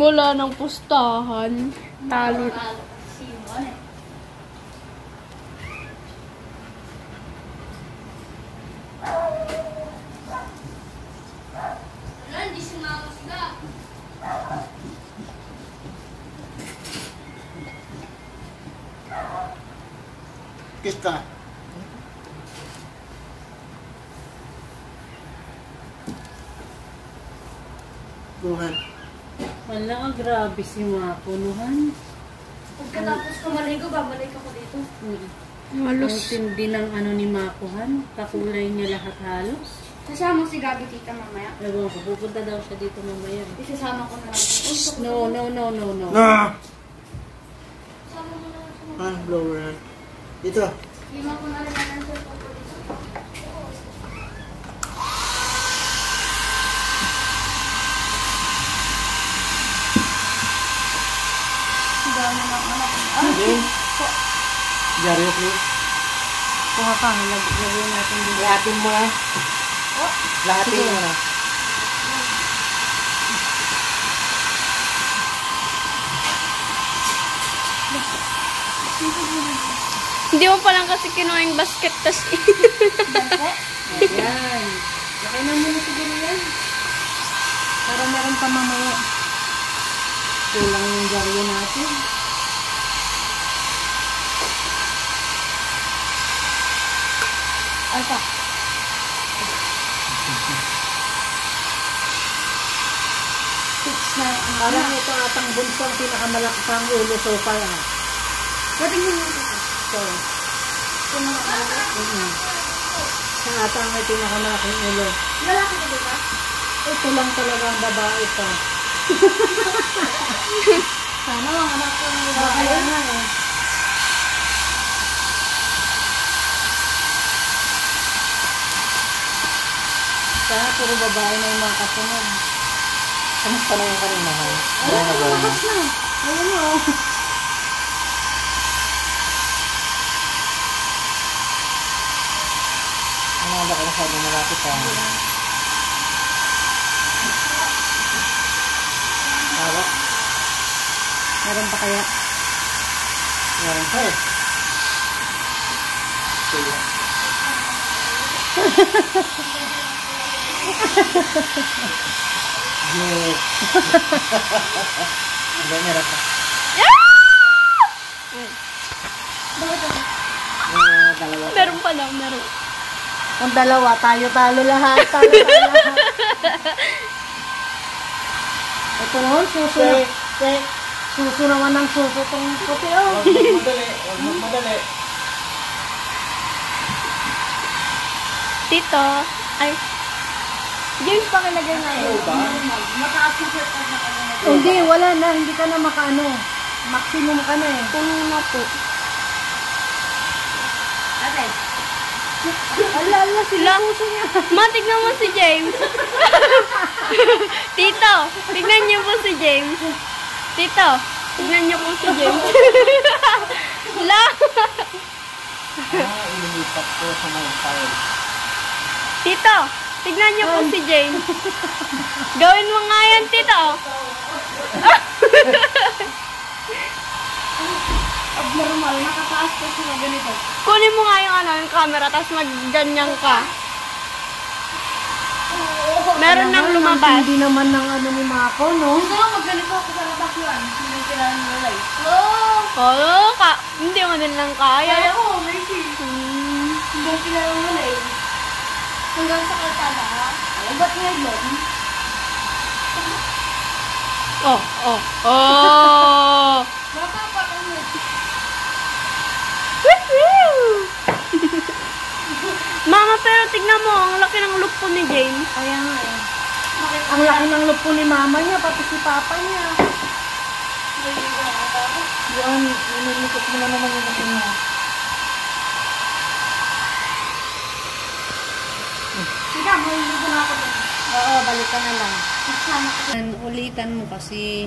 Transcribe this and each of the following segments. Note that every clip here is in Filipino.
Mula ng pustahan. Talo. Kista. Buhan. Wala, grabe si Mako, Nuhan. Pagkatapos ko maligo, babalik ako dito. Halos. Ang tindi ng ano ni Makohan, kakulay niya lahat halos. Sasama si Gabi tita mamaya. Ewan ko, pupunta daw siya dito mamaya. Isasama ko na lang. No. Na! Sama mo na lang. Hand blower. Dito. Lima ko na rin ang cellphone ko dito. Dami ng anak. James. Jari, please. Kuha ka, lagyan natin dito. Lahatin mo na. Lahatin mo na. Hindi mo palang kasi kinuha yung basket tas Ayan. Laki na muna siguro yan. Para meron pa mamaya. Kulang yung jaryo natin. Alta. Parang ito atang bunso ang pinakamalaki pang ulo so far. Pwede mo yung So, sa atang may pinakamalaking ulo. lalaki ko ba? Ito lang talaga ang babae pa. Sana mga anak ko ng Kaya nga eh. Sana puro babae na yung mga kasunod. Kamusta na yung kanina ha? Ayun, malakas na. Ayun o. Ano ang baka masyado malapit ha? Hawak? Meron pa kaya? Meron pa eh. Sige. Yes. Hindi, meron pa. Dalawa. meron pa lang, meron. Kung dalawa, tayo-talo lahat. Tayo-talo lahat. Ito naman, suso. Suso naman ng suso itong puti. Oh. Huwag magmadali. Huwag magmadali. Tito. Ay. James, pakilagay na yun. Ano ba? Mataas yung cellphone na kanya. Hindi, wala na. Hindi ka na makaano. Maximum ka na eh. Puno na po. Ate. Ala, Sila. Ma, tignan mo si James. Tito, tignan niyo po si James. Tito, tignan niyo po si James. La. Ilipat ko sa mga file. Tito, tignan niyo po si James. Gawin mo nga yan, Tito. Abnormal. Nakataas ko sila ganito. Kunin mo nga yung camera, tapos mag-ganyan ka. Meron nang lumabas. Hindi naman ng ano ni Mako, no? Gusto ko magganito ako sa labas yun. Hindi sila ng lalay. Oo, hindi mo din lang kaya. Kaya ko, Mercy. Hindi sila ng lalay. Hanggang sa kalsada, ha? Ay, ba't ngayon? Oh. Makapakamit. Mama, pero tignan mo, ang laki ng look po ni James. Kaya nga eh. Ang laki ng lupo ni mama niya, pati si papa niya. Yan, inilikot mo na naman yung laki niya. Sige, mahulog na ako din. Oo, balik ka na lang. Magsama ko. Ulitan mo kasi.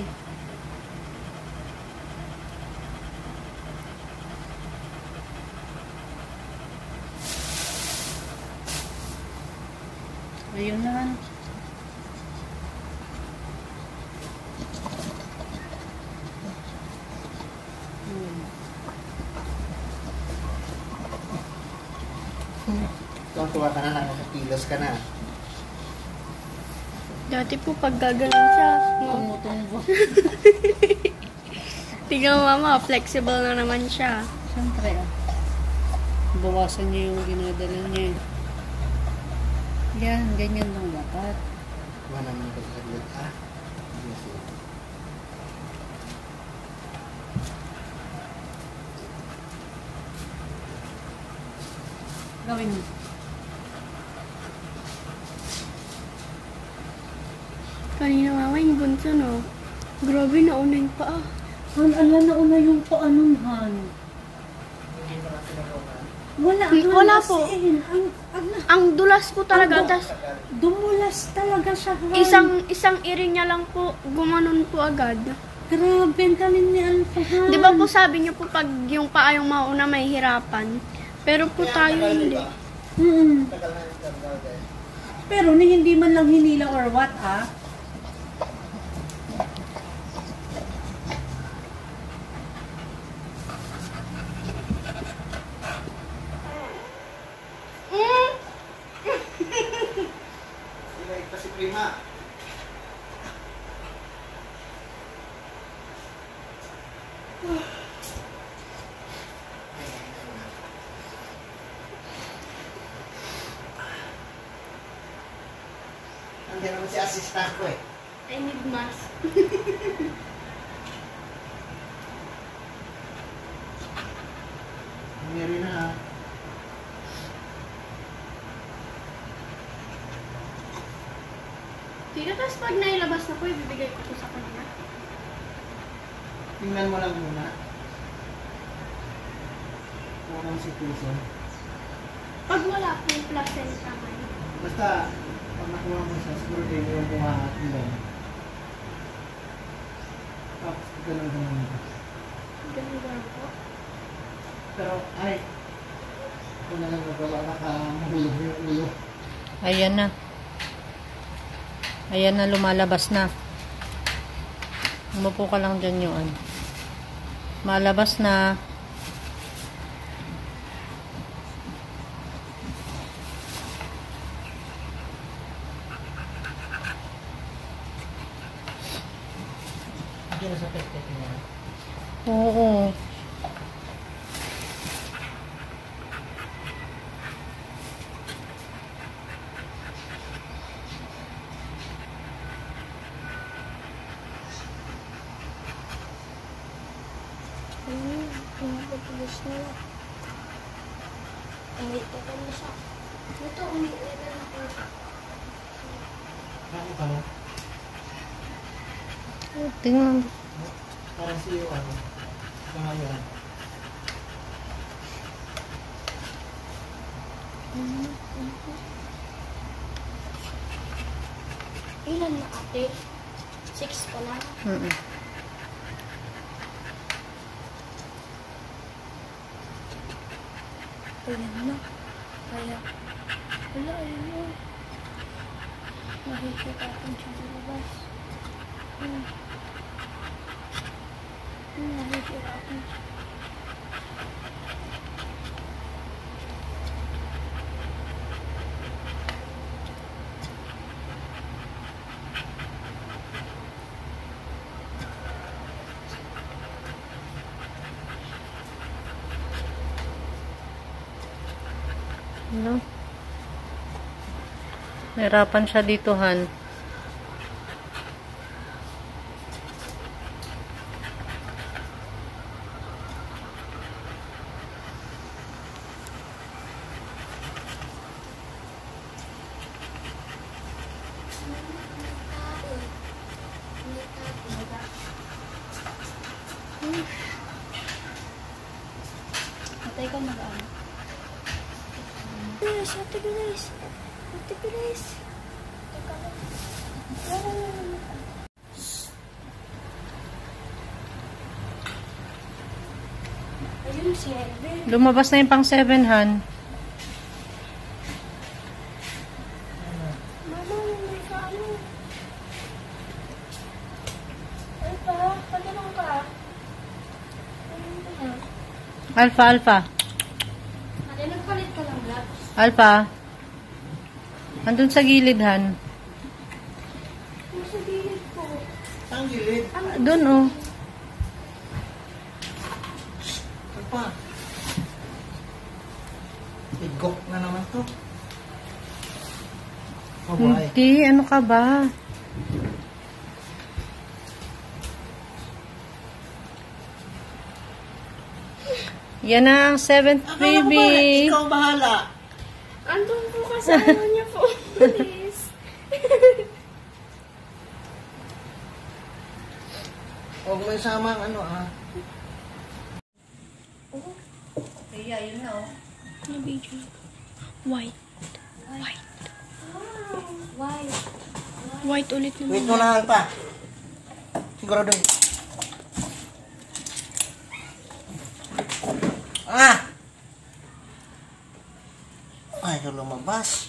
Ayun na. Tuwa-tuwa ka na, nakakakilos ka na. Dati po pag gagalan siya. Tumutumbo. Tingnan mo mama, flexible na naman siya. Siyempre, bawasan niya yung ginadala niya. Yan, ganyan lang dapat. Wala naman ka saglit. Gawin mo. Kanina mama, yung bunso no. Grabe, nauna yung paa. Han, ala na una yung paanong Han. Hindi pa natin ako na. Wala, Wala Han, po. as in, Ang dulas po talaga. Tas dumulas talaga siya, Han. isang iri niya lang po, gumanon po agad. Grabe, ang galing ni Alpha, Han. Di ba po sabi niyo po pag yung paa yung mauna may hirapan? Pero po tayo hindi. Tagal na yung tagal eh. Pero hindi man lang hinila or what, ah? Ilay pa si Prima. Nandiyan naman si assistant ko eh. I need mask. Meron na ha. Tito, tapos pag nailabas na po, ibibigay ko po sa kanila. Tingnan mo lang muna. Walang situation. Pag wala po yung placenta man. Basta, pag nakuha mo siya, siguro din yung bumahat mo. Tapos, ganun-ganun mo. Ganun po. Pero, ay, kung na lang nagawa, nakamahulog yung ulo. Ayan na. Ayan na, lumalabas na. Umupo ka lang dyan yung malabas na. Hindi na sa pet niya. Oo. Pumapatulos na lang. Umiitan na siya. Ito, umiitan na po. Ano ka mo? Tingnan. Parang si yung ano. Pangalan. Ilan na ate? 6 pa lang. Ayan na. Kaya, wala, ayun na. Nakikitapan siya sa labas. Nakikitapan siya. Ano? Nahirapan siya dito, Han. Ate, ikaw mag-ano? Grace, Ate Grace. Ate Grace. Ayun si Evan. Lumabas na yung pang 7, Han. Mama, may kaano. Ay pa, patanong ka. Ayun ka na. Alpha. Ate, nagpalit ka lang, Black. Alpha. Andun sa gilid, Han. Nasa gilid ko. Saan gilid? Doon, oh. Ano pa? Igok na naman to. Oh, bye. Hindi, ano ka ba? Yan na ang 7th baby. Ikaw bahala. Andun po kasama niya po. Please. Huwag mo isama ang ano ah. Kaya, yun na, oh. Ano video? White. Why? White ulit naman. Wait mo lang pa. Sigurado yun. Ah! Ay, ito lumabas.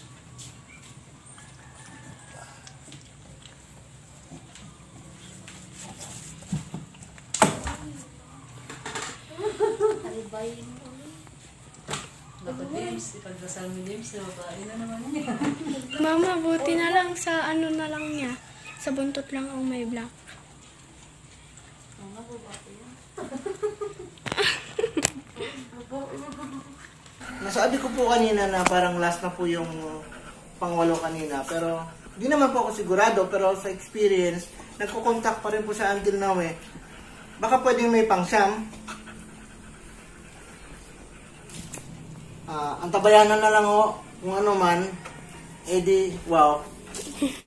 Ipagdasal mo, James, na babae na naman niya. Mama, buti na lang sa ano na lang niya. Sa buntot lang ang may black. Nasabi ko po kanina na parang last na po yung pangwalo kanina. Pero, di naman po ako sigurado. Pero sa experience, nagko-contact pa rin po siya until now eh. Baka pwedeng may pang-siyam. Antabayanan na lang ho. Kung ano man, edi, wow.